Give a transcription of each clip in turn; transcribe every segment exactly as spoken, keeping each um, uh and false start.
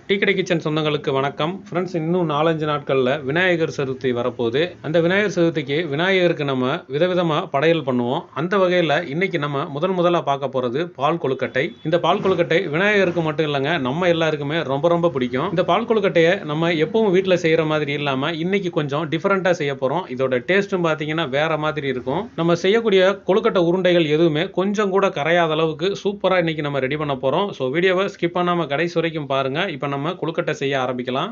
Tea கடை kitchen சொந்தங்களுக்கு வணக்கம். ஃப்ரெண்ட்ஸ், இன்னும் நாலஞ்சு நாட்களில் விநாயகர் சதுர்த்தி வரப்போகுது. அந்த விநாயகர் சதுர்த்திக்கு விநாயகருக்கு நம்ம விதவிதமாக படையல் பண்ணுவோம். அந்த வகையில் இன்னைக்கு நம்ம முதன் முதலாக பார்க்க போகிறது பால் கொழுக்கட்டை. இந்த பால் கொழுக்கட்டை விநாயகருக்கு மட்டும் இல்லைங்க, நம்ம எல்லாருக்குமே ரொம்ப ரொம்ப பிடிக்கும். இந்த பால் கொழுக்கட்டையை நம்ம எப்பவும் வீட்டில் செய்கிற மாதிரி இல்லாமல் இன்னைக்கு கொஞ்சம் டிஃப்ரெண்ட்டாக செய்ய போகிறோம். இதோட டேஸ்ட்டும் பார்த்தீங்கன்னா வேற மாதிரி இருக்கும். நம்ம செய்யக்கூடிய கொழுக்கட்டை உருண்டைகள் எதுவுமே கொஞ்சம் கூட கரையாத அளவுக்கு சூப்பராக இன்னைக்கு நம்ம ரெடி பண்ண போகிறோம். ஸோ வீடியோவை ஸ்கிப் பண்ணாமல் கடைசி வரைக்கும் பாருங்கள். இப்போ நம்ம கொழுக்கட்டை செய்ய ஆரம்பிக்கலாம்.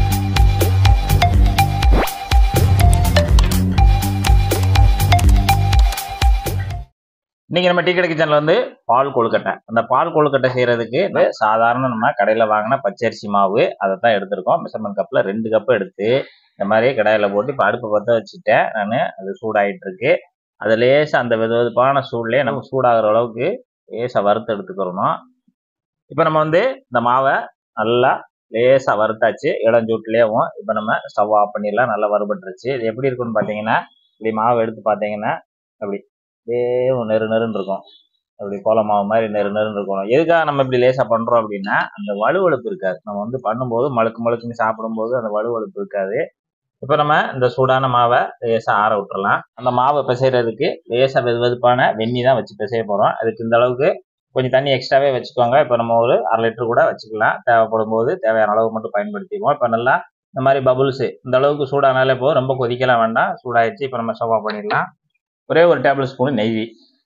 இன்னைக்கு நம்ம டீ கடை கிச்சன்ல வந்து பால் கொழுக்கட்டை. அந்த பால் கொழுக்கட்டை செய்யறதுக்கு சாதாரண நம்ம கடையில வாங்கின பச்சரிசி மாவு அதை தான் எடுத்திருக்கோம். மெஷர்மெண்ட் கப்ல ரெண்டு கப் எடுத்து இந்த மாதிரி கடாயில போட்டு இப்போ அடுப்பு பற்ற வச்சுட்டேன். நான் அது சூடாயிட்டு இருக்கு. அது லேசா அந்த வெது வெதுப்பான சூட்லயே நம்ம சூடாகிற அளவுக்கு லேசா வறுத்து எடுத்துக்கிறோம். இப்போ நம்ம வந்து இந்த மாவை நல்லா லேசா வறுத்தாச்சு இளஞ்சூட்லேயும். இப்போ நம்ம ஸ்டவ் ஆஃப் பண்ணிடலாம். நல்லா வறுபட்டுருச்சு. இது எப்படி இருக்குன்னு பார்த்தீங்கன்னா, இப்படி மாவை எடுத்து பார்த்தீங்கன்னா அப்படி நெரு நெருன்னு இருக்கும். அப்படி கோல மாவு மாதிரி நெரு நெருன்னு இருக்கணும். எதுக்காக நம்ம இப்படி லேசா பண்றோம் அப்படின்னா, அந்த வலுவழுப்பு இருக்காது. நம்ம வந்து பண்ணும்போது மழுக்கு மழுக்குன்னு சாப்பிடும்போது அந்த வலுவழுப்பு இருக்காது. இப்போ நம்ம இந்த சூடான மாவை லேசா ஆற விட்டுறலாம். அந்த மாவை பிசைறதுக்கு லேசா வெது வெதுப்பான வெந்நி தான் வச்சு பிசைய போறோம். அதுக்கு இந்த அளவுக்கு கொஞ்சம் தண்ணி எக்ஸ்ட்ராவே வச்சுக்கோங்க. இப்போ நம்ம ஒரு அரை லிட்டர் கூட வச்சுக்கலாம். தேவைப்படும் போது தேவையான அளவு மட்டும் பயன்படுத்திக்குவோம். இப்போ நல்லா இந்த மாதிரி பபுள்ஸ் இந்த அளவுக்கு சூடானாலே போதும். ரொம்ப கொதிக்கலாம் வேண்டாம். சூடாயிடுச்சு. இப்போ நம்ம ஸ்டவ் ஆஃப் பண்ணிடலாம். ஒரே ஒரு டேபிள் ஸ்பூன் நெய்.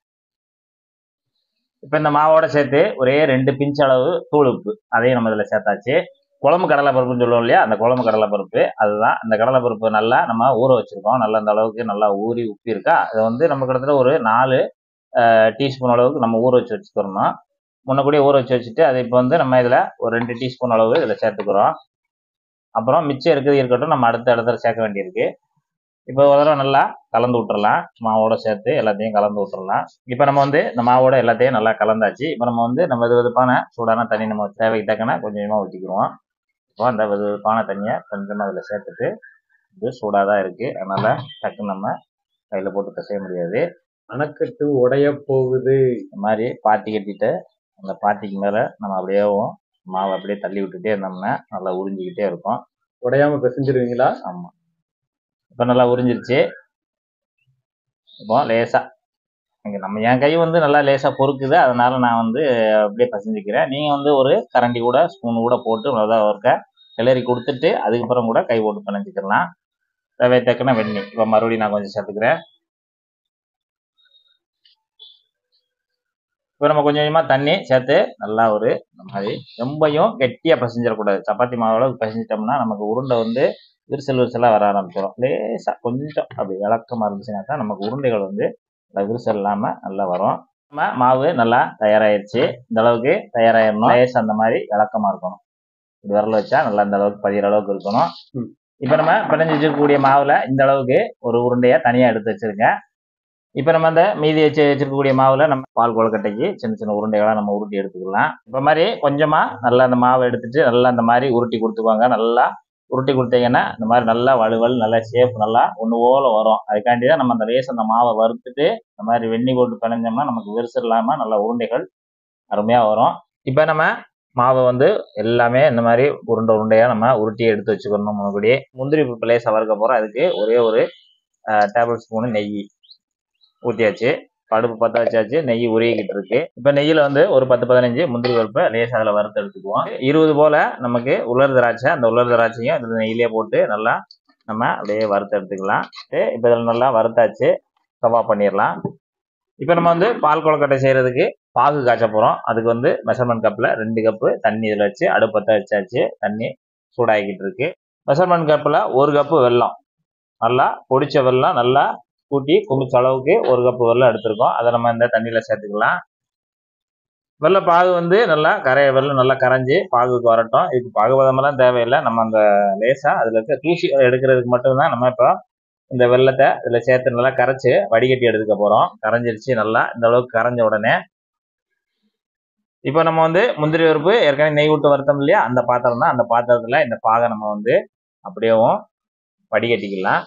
இப்போ இந்த மாவோட சேர்த்து ஒரே ரெண்டு பிஞ்ச் அளவு தூள் உப்பு அதையும் நம்ம இதில் சேர்த்தாச்சு. குழம்பு கடலை பருப்புன்னு சொல்லுவோம் இல்லையா, அந்த குழம்பு கடலை பருப்பு அதுதான். அந்த கடலை பருப்பு நல்லா நம்ம ஊற வச்சிருக்கோம். நல்லா அந்த அளவுக்கு நல்லா ஊறி உப்பி இருக்கா. அதை வந்து நம்ம கிட்டத்தட்ட ஒரு நாலு டீஸ்பூன் அளவுக்கு நம்ம ஊற வச்சு வச்சுக்கிறோம். முன்னக்கூடியே ஊற வச்சு வச்சுட்டு அதை இப்போ வந்து நம்ம இதில் ஒரு ரெண்டு டீஸ்பூன் அளவு இதில் சேர்த்துக்கிறோம். அப்புறம் மிச்சம் இருக்கிறது இருக்கட்டும், நம்ம அடுத்த இடத்துல சேர்க்க வேண்டியிருக்கு. இப்போ ஒரு தடவை நல்லா கலந்து விட்டுறலாம். மாவோட சேர்த்து எல்லாத்தையும் கலந்து விட்டுறலாம். இப்போ நம்ம வந்து இந்த மாவோட எல்லாத்தையும் நல்லா கலந்தாச்சு. இப்போ நம்ம வந்து நம்ம வெது வெதுப்பான சூடான தண்ணி நம்ம தேவைக்கு தக்கன கொஞ்சமாக ஊற்றிக்கிறோம். இப்போ அந்த வெது வெதுப்பான தண்ணியை கொஞ்சமாக அதில் சேர்த்துட்டு, இது சூடாக தான் இருக்குது, அதனால் டக்குன்னு நம்ம கையில் போட்டு பிசைய முடியாது. அணைக்கட்டு உடைய போகுது. இந்த மாதிரி பாத்தி கட்டிட்டு அந்த பாத்திக்கு மேலே நம்ம அப்படியே மாவை அப்படியே தள்ளி விட்டுட்டே இருந்தோம்னா நல்லா உறிஞ்சிக்கிட்டே இருக்கும். உடையாம பிசைஞ்சிருவீங்களா? ஆமாம். இப்போ நல்லா உறிஞ்சிருச்சு. இப்போ லேசாக இங்கே நம்ம என் கை வந்து நல்லா லேசாக பொறுக்குது, அதனால நான் வந்து அப்படியே பசஞ்சிக்கிறேன். நீங்கள் வந்து ஒரு கரண்டி கூட ஸ்பூன் கூட போட்டு நல்லா ஒருக்க கிளறி கொடுத்துட்டு அதுக்கப்புறம் கூட கை போட்டு பிணைஞ்சிக்கலாம். தேவை தக்கன வெண்ணி இப்போ மறுபடியும் நான் கொஞ்சம் சேர்த்துக்கிறேன். இப்போ நம்ம கொஞ்சம் கொஞ்சமாக தண்ணி சேர்த்து நல்லா ஒரு இந்த மாதிரி ரொம்பையும் கெட்டியாக பசஞ்சிடக்கூடாது. சப்பாத்தி மாவு அளவுக்கு பசஞ்சிட்டோம்னா நமக்கு உருண்டை வந்து விரிசல் விரிசலாக வர ஆரம்பிச்சிடும். லேசாக கொஞ்சம் அப்படி விளக்கமாக இருந்துச்சுனாக்கா நமக்கு உருண்டைகள் வந்து விரிசல் இல்லாமல் நல்லா வரும். நம்ம மாவு நல்லா தயாராகிடுச்சு. இந்த அளவுக்கு தயாராகிடணும். லேசாக அந்த மாதிரி விளக்கமாக இருக்கணும். இப்படி விரல் வச்சா நல்லா இந்த அளவுக்கு பதிகிற அளவுக்கு இருக்கணும். இப்போ நம்ம பிணைஞ்சு வச்சிருக்கக்கூடிய மாவில் இந்த அளவுக்கு ஒரு உருண்டையை தனியாக எடுத்து வச்சிருக்கேன். இப்போ நம்ம அந்த மீதி வச்சு வச்சிருக்கக்கூடிய மாவில் நம்ம பால் கொழுக்கட்டைக்கு சின்ன சின்ன உருண்டைகளாக நம்ம உருட்டி எடுத்துக்கலாம். இப்போ மாதிரி கொஞ்சமாக நல்லா அந்த மாவை எடுத்துட்டு நல்லா அந்த மாதிரி உருட்டி கொடுத்துக்குவாங்க. நல்லா உருட்டி கொடுத்தீங்கன்னா இந்த மாதிரி நல்லா வலுவல் நல்லா ஷேப் நல்லா ஒன்று போல வரும். அதுக்காண்டி தான் நம்ம அந்த லேஸ் அந்த மாவை வறுத்துட்டு இந்த மாதிரி வெண்ணி போட்டு பிணைஞ்சோம்னா நமக்கு விரிசல் இல்லாமல் நல்ல உருண்டைகள் அருமையாக வரும். இப்போ நம்ம மாவை வந்து எல்லாமே இந்த மாதிரி உருண்டை உருண்டையாக நம்ம உருட்டி எடுத்து வச்சுக்கணும். முன்னாடியே முந்திரி பருப்பு லேசாக வறுக்க போகிறோம். அதுக்கு ஒரே ஒரு டேபிள் ஸ்பூனு நெய் ஊற்றியாச்சு. அடுப்பு பற்ற வச்சாச்சு. நெய் உருகிக்கிட்டு இருக்கு. இப்போ நெய்யில் வந்து ஒரு பத்து பதினஞ்சு முந்திரி பருப்பை லேசாக அதில் வறுத்து எடுத்துக்குவோம். இருபது போல் நமக்கு உலர் திராட்சை, அந்த உலர் திராட்சையும் இதில் நெய்யிலே போட்டு நல்லா நம்ம அப்படியே வறுத்து எடுத்துக்கலாம். இப்போ இதில் நல்லா வறுத்தாச்சு. ஸ்டவ் ஆஃப் பண்ணிடலாம். இப்போ நம்ம வந்து பால் கொழுக்கட்டை செய்கிறதுக்கு பாகு காய்ச்ச போகிறோம். அதுக்கு வந்து மெஷர்மெண்ட் கப்பில் ரெண்டு கப்பு தண்ணி இதில் வச்சு அடுப்பு பற்ற வச்சாச்சு. தண்ணி சூடாகிக்கிட்டு இருக்கு. மெஷர்மெண்ட் கப்பில் ஒரு கப்பு வெல்லம், நல்லா பொடிச்ச வெல்லம் நல்லா கூட்டி குமிச்ச அளவுக்கு ஒரு கப்பு வெல்லம் எடுத்திருக்கோம். அதை நம்ம இந்த தண்ணியில் சேர்த்துக்கலாம். வெள்ளை பாகு வந்து நல்லா கரைய வெள்ளம் நல்லா கரைஞ்சி பாகுக்கு வரட்டும். இதுக்கு பாகுபதமெல்லாம் தேவையில்லை. நம்ம அந்த லேசாக அதில் இருக்க தூசி எடுக்கிறதுக்கு மட்டும்தான் நம்ம இப்போ இந்த வெள்ளத்தை இதில் சேர்த்து நல்லா கரைச்சி வடிகட்டி எடுத்துக்க போகிறோம். கரைஞ்சிருச்சு நல்லா. இந்த அளவுக்கு கரைஞ்ச உடனே இப்போ நம்ம வந்து முந்திரி பருப்பு ஏற்கனவே நெய் விட்டு வறுத்தோம் இல்லையா, அந்த பாத்திரம் தான். அந்த பாத்திரத்தில் இந்த பாகை நம்ம வந்து அப்படியேவும் வடிகட்டிக்கலாம்.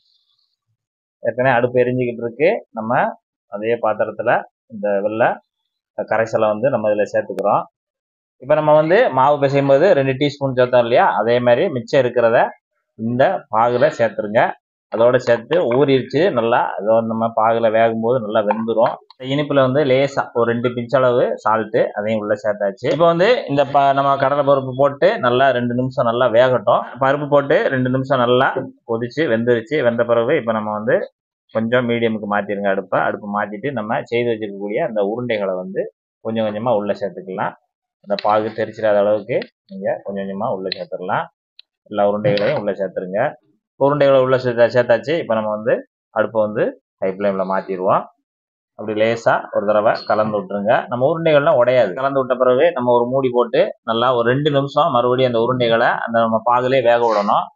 ஏற்கனவே அடுப்பு எரிஞ்சிக்கிட்டு இருக்கு. நம்ம அதே பாத்திரத்தில் இந்த வெள்ளை கரைசலை வந்து நம்ம இதில் சேர்த்துக்கிறோம். இப்போ நம்ம வந்து மாவு பிசையும் போது ரெண்டு டீஸ்பூன் சேர்த்தோம் இல்லையா, அதே மாதிரி மிச்சம் இருக்கிறத இந்த பாகுல சேர்த்துருங்க. அதோட சேர்த்து ஊறிடுச்சு நல்லா. அதோட நம்ம பாகுல வேகும்போது நல்லா வெந்துடும். இனிப்புல வந்து லேசா ஒரு ரெண்டு பிஞ்ச் அளவு சால்ட்டு அதையும் உள்ள சேர்த்தாச்சு. இப்போ வந்து இந்த ப நம்ம கடலை பருப்பு போட்டு நல்லா ரெண்டு நிமிஷம் நல்லா வேகட்டும். பருப்பு போட்டு ரெண்டு நிமிஷம் நல்லா கொதிச்சு வெந்துருச்சு. வெந்த பிறகு இப்போ நம்ம வந்து கொஞ்சம் மீடியமுக்கு மாற்றிடுங்க அடுப்பை. அடுப்பு மாற்றிட்டு நம்ம செய்து வச்சிருக்கக்கூடிய அந்த உருண்டைகளை வந்து கொஞ்சம் கொஞ்சமாக உள்ளே சேர்த்துக்கலாம். அந்த பாகு தெரிச்சிடாத அளவுக்கு நீங்கள் கொஞ்சம் கொஞ்சமாக உள்ளே சேர்த்துடலாம். எல்லா உருண்டைகளையும் உள்ளே சேர்த்துருங்க. உருண்டைகளை உள்ளே சேர்த்தா சேர்த்தாச்சு. இப்போ நம்ம வந்து அடுப்பை வந்து ஹை ஃப்ளேமில் மாற்றிடுவோம். அப்படி லேசாக ஒரு தடவை கலந்து விட்டுருங்க. நம்ம உருண்டைகள்லாம் உடையாது. கலந்து விட்ட பிறகு நம்ம ஒரு மூடி போட்டு நல்லா ஒரு ரெண்டு நிமிஷம் மறுபடியும் அந்த உருண்டைகளை அந்த நம்ம பாகுலே வேக விடணும்.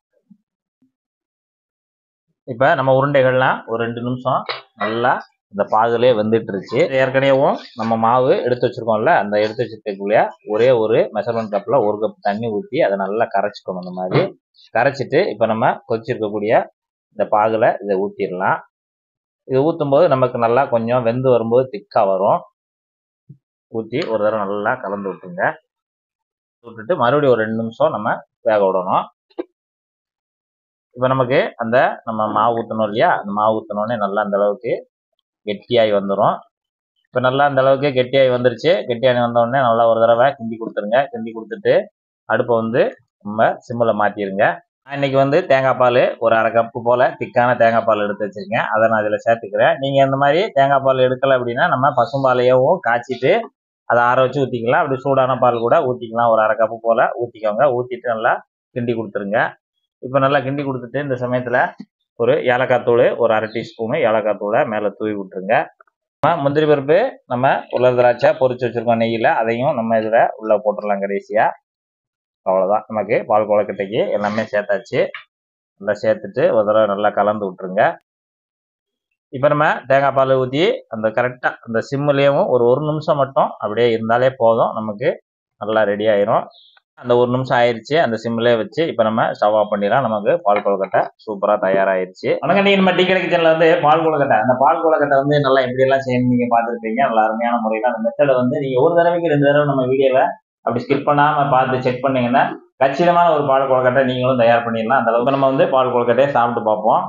இப்போ நம்ம உருண்டைகள்லாம் ஒரு ரெண்டு நிமிஷம் நல்லா இந்த பாகுலே வெந்துட்டுருச்சு. ஏற்கனவே நம்ம மாவு எடுத்து வச்சிருக்கோம்ல, அந்த எடுத்து வச்சிருக்கக்குள்ளே ஒரே ஒரு மெஷர்மெண்ட் கப்பில் ஒரு கப் தண்ணி ஊற்றி அதை நல்லா கரைச்சிக்கணும். இந்த மாதிரி கரைச்சிட்டு இப்போ நம்ம கொதிச்சிருக்கக்கூடிய இந்த பாகுல இதை ஊற்றிடலாம். இது ஊற்றும் போது நமக்கு நல்லா கொஞ்சம் வெந்து வரும்போது திக்காக வரும். ஊற்றி ஒரு தடவை நல்லா கலந்து விட்டுருங்க. விட்டுட்டு மறுபடியும் ஒரு ரெண்டு நிமிஷம் நம்ம வேக விடணும். இப்போ நமக்கு அந்த நம்ம மாவு ஊற்றணும் இல்லையா, அந்த மாவு ஊற்றினோடனே நல்லா அந்த அளவுக்கு கெட்டியாகி வந்துடும். இப்போ நல்லா அந்த அளவுக்கு கெட்டியாகி வந்துருச்சு. கெட்டியாகி வந்தோடனே நல்லா ஒரு தடவை கிண்டி கொடுத்துருங்க. கிண்டி கொடுத்துட்டு அடுப்பை வந்து நம்ம சிம்மில் மாற்றிடுங்க. நான் இன்னைக்கு வந்து தேங்காய் பால் ஒரு அரை கப்பு போல் திக்கான தேங்காய் பால் எடுத்து வச்சுருக்கேன். அதை நான் இதில் சேர்த்துக்கிறேன். நீங்கள் இந்த மாதிரி தேங்காய் பால் எடுக்கலை அப்படின்னா நம்ம பசும்பாலையும் காய்ச்சிட்டு அதை ஆற வச்சு ஊற்றிக்கலாம். அப்படி சூடான பால் கூட ஊற்றிக்கலாம். ஒரு அரை கப்பு போல் ஊற்றிக்கோங்க. ஊற்றிட்டு நல்லா கிண்டி கொடுத்துருங்க. இப்போ நல்லா கிண்டி கொடுத்துட்டு இந்த சமயத்தில் ஒரு ஏலக்காய் தூள் ஒரு அரை டீஸ்பூனு ஏலக்காய் தூளை மேலே தூவி விட்டுருங்க. நம்ம முந்திரி பருப்பு நம்ம உலர் திராட்சை பொரிச்சு வச்சுருக்கோம் நெய்யில், அதையும் நம்ம இதில் உள்ளே போட்டுடலாம் கடைசியாக. அவ்வளோதான், நமக்கு பால் கொழுக்கட்டைக்கு எல்லாமே சேர்த்தாச்சு. நல்லா சேர்த்துட்டு ஒரு தடவை நல்லா கலந்து விட்டுருங்க. இப்போ நம்ம தேங்காய் பால் ஊற்றி அந்த கரெக்டாக அந்த சிம்முலேயும் ஒரு ஒரு நிமிஷம் மட்டும் அப்படியே இருந்தாலே போதும். நமக்கு நல்லா ரெடி ஆயிரும். அந்த ஒரு நிமிஷம் ஆயிடுச்சு. அந்த சிம்மிலே வச்சு இப்போ நம்ம ஸ்டவ் ஆஃப் பண்ணிடலாம். நமக்கு பால் கொழுக்கட்டை சூப்பராக தயாராகிடுச்சு. வணக்கம், நீங்கள் நம்ம டீ கடை கிச்சனில் வந்து பால் கொழுக்கட்டை அந்த பால் கொழுக்கட்டை வந்து நல்லா எப்படியெல்லாம் செய்யணும் நீங்கள் பார்த்துருப்பீங்க. நல்லா அருமையான முறையில் அந்த மெத்தடை வந்து நீங்கள் ஒரு தடவைக்கு ரெண்டு தடவை நம்ம வீடியோவை அப்படி ஸ்கிப் பண்ணாமல் பார்த்து செக் பண்ணிங்கன்னா கச்சிதமான ஒரு பால் கொழுக்கட்டை நீங்களும் தயார் பண்ணிடலாம். அந்த அளவுக்கு நம்ம வந்து பால் கொழுக்கட்டையை சாப்பிட்டு பார்ப்போம்.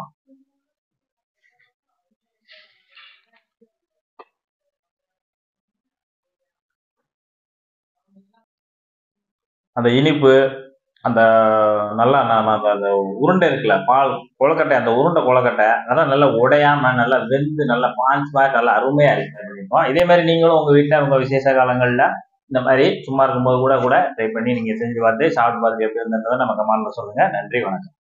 அந்த இனிப்பு அந்த நல்லா நம்ம அந்த அந்த உருண்டை இருக்குல்ல பால் கொழுக்கட்டை, அந்த உருண்டை கொழுக்கட்டை அதெல்லாம் நல்லா உடையாம நல்லா வெந்து நல்லா பாஞ்ச் மாதிரி நல்லா அருமையா இருக்கு. இதே மாதிரி நீங்களும் உங்க வீட்டில் உங்க விசேஷ காலங்களில் இந்த மாதிரி சும்மா இருக்கும்போது கூட கூட ட்ரை பண்ணி நீங்க செஞ்சு பார்த்து சாப்பிட்டு பார்த்துட்டு எப்படி இருந்ததை நம்ம கமெண்ட்ல சொல்லுங்க. நன்றி, வணக்கம்.